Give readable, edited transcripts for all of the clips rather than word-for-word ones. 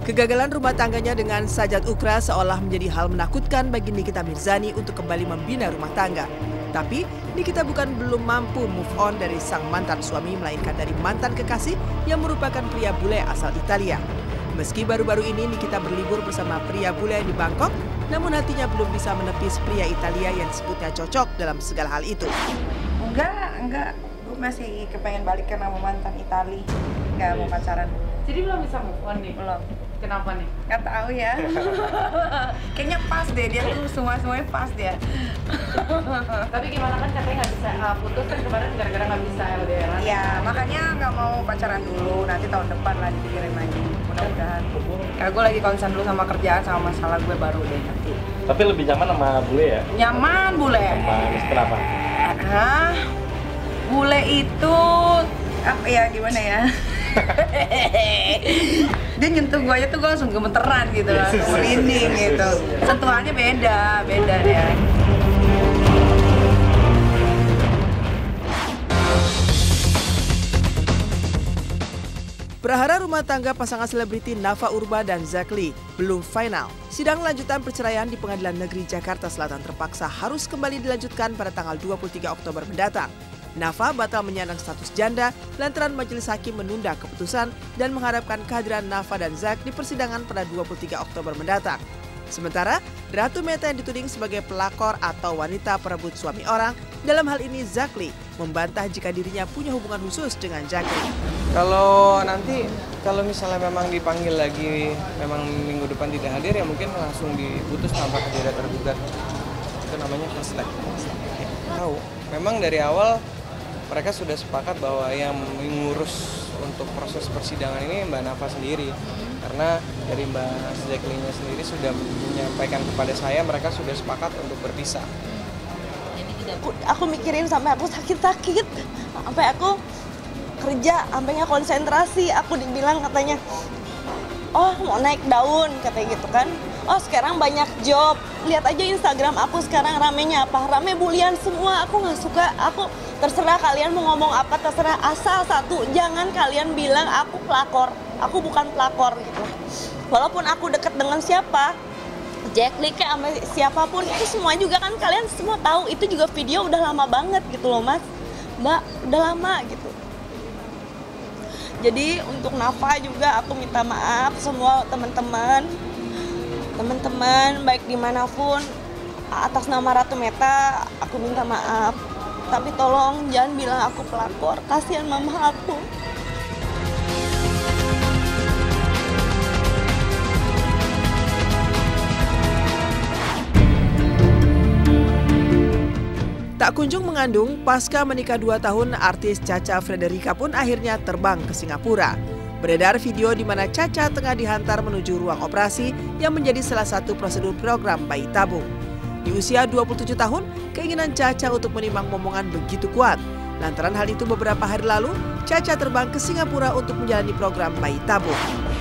Kegagalan rumah tangganya dengan Sajat Ukra seolah menjadi hal menakutkan bagi Nikita Mirzani untuk kembali membina rumah tangga. Tapi Nikita belum mampu move on dari sang mantan suami, melainkan dari mantan kekasih yang merupakan pria bule asal Italia. Meski baru-baru ini Nikita berlibur bersama pria bule di Bangkok, namun hatinya belum bisa menepis pria Italia yang disebutnya cocok dalam segala hal itu. Enggak. Gue masih kepengen balikan sama mantan Itali. Enggak mau pacaran. Jadi belum bisa move on nih? Belum. Kenapa nih? Nggak tahu ya. Kayaknya pas deh, dia tuh semuanya pas dia. Tapi gimana kan katanya nggak bisa putus kan kemarin gara-gara nggak bisa LDR. Iya, makanya nggak mau pacaran dulu. Nanti tahun depan lah dipikirin lagi. Mudah-mudahan. Karena gue lagi konsen dulu sama kerjaan, sama masalah gue baru deh nanti. Tapi lebih nyaman sama bule ya? Nyaman bule. Kenapa? Bule itu apa ya, gimana ya? Dia nyentuh gue aja tuh gue langsung gemeteran gitu, langsung merinding gitu. Sentuhannya beda ya. Prahara rumah tangga pasangan selebriti Nafa Urba dan Zack Lee belum final. Sidang lanjutan perceraian di Pengadilan Negeri Jakarta Selatan terpaksa harus kembali dilanjutkan pada tanggal 23 Oktober mendatang. Nafa batal menyandang status janda lantaran majelis hakim menunda keputusan dan mengharapkan kehadiran Nafa dan Zack di persidangan pada 23 Oktober mendatang. Sementara, Ratu Meta yang dituding sebagai pelakor atau wanita perebut suami orang, dalam hal ini Zack Lee, membantah jika dirinya punya hubungan khusus dengan Zack Lee. Kalau misalnya memang dipanggil lagi, memang minggu depan tidak hadir, ya mungkin langsung diputus tanpa tidak tergugat. Itu namanya fast track. Tahu, memang dari awal mereka sudah sepakat bahwa yang mengurus untuk proses persidangan ini Mbak Nafa sendiri. Karena dari Mbak Zack Lee-nya sendiri sudah menyampaikan kepada saya mereka sudah sepakat untuk berpisah. Aku mikirin sampai aku sakit-sakit, sampai aku kerja, sampai nggak konsentrasi. Aku dibilang katanya, oh mau naik daun katanya gitu kan. Oh sekarang banyak job, lihat aja Instagram aku sekarang ramenya apa, rame bulian semua. Aku nggak suka, aku terserah kalian mau ngomong apa, terserah, asal satu jangan kalian bilang aku pelakor, aku bukan pelakor gitu. Walaupun aku deket dengan siapa, Zack Lee kayak sama siapapun, itu semua juga kan kalian semua tahu, itu juga video udah lama banget gitu loh mas, mbak, udah lama gitu. Jadi untuk Nafa juga aku minta maaf semua teman-teman baik dimanapun, atas nama Ratu Meta aku minta maaf. Tapi tolong jangan bilang aku pelakor, kasihan mama aku. Tak kunjung mengandung, pasca menikah 2 tahun, artis Cha-Cha Frederica pun akhirnya terbang ke Singapura. Beredar video di mana Cha-Cha tengah dihantar menuju ruang operasi yang menjadi salah satu prosedur program bayi tabung. Di usia 27 tahun, keinginan Cha-Cha untuk menimbang momongan begitu kuat. Lantaran hal itu beberapa hari lalu, Cha-Cha terbang ke Singapura untuk menjalani program bayi tabung.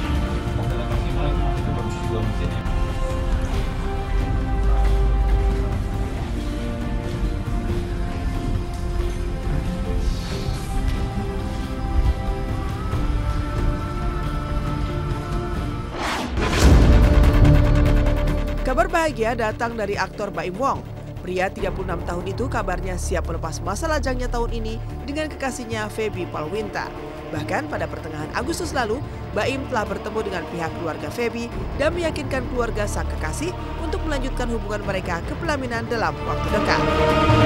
Kabar bahagia datang dari aktor Baim Wong. Pria 36 tahun itu kabarnya siap melepas masa lajangnya tahun ini dengan kekasihnya Feby Palwinta. Bahkan pada pertengahan Agustus lalu, Baim telah bertemu dengan pihak keluarga Feby dan meyakinkan keluarga sang kekasih untuk melanjutkan hubungan mereka ke pelaminan dalam waktu dekat.